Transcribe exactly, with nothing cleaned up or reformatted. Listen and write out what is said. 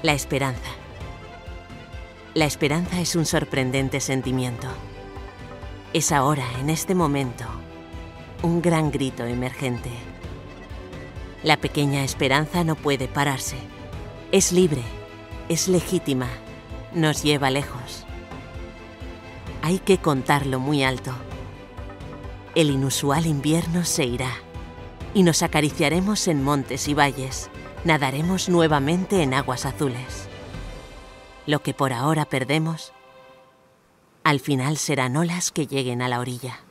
La esperanza. La esperanza es un sorprendente sentimiento. Es ahora, en este momento, un gran grito emergente. La pequeña esperanza no puede pararse. Es libre, es legítima, nos lleva lejos. Hay que contarlo muy alto. El inusual invierno se irá y nos acariciaremos en montes y valles, nadaremos nuevamente en aguas azules. Lo que por ahora perdemos, al final serán olas que lleguen a la orilla.